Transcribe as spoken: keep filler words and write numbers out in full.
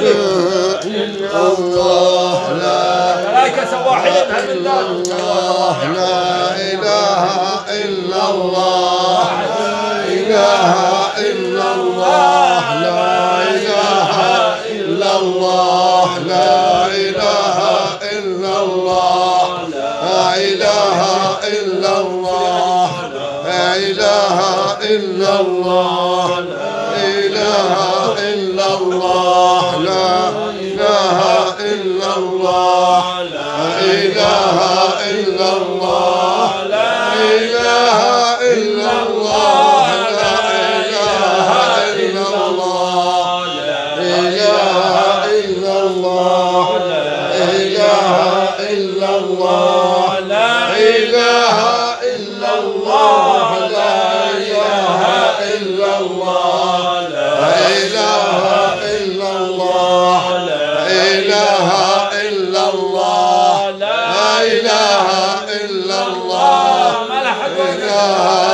إلا الله ملائكة سواحين هم الله لا إله إلا الله لا إله إلا الله لا إله إلا الله لا إله إلا الله لا إله إلا الله لا إله إلا الله لا إله إلا الله لا إله إلا الله لا إله إلا الله لا إله إلا الله لا إله إلا الله لا إله إلا الله لا إله إلا الله لا إله إلا الله لا إله إلا الله لا إله إلا الله لا إله إلا الله لا إله إلا الله لا إله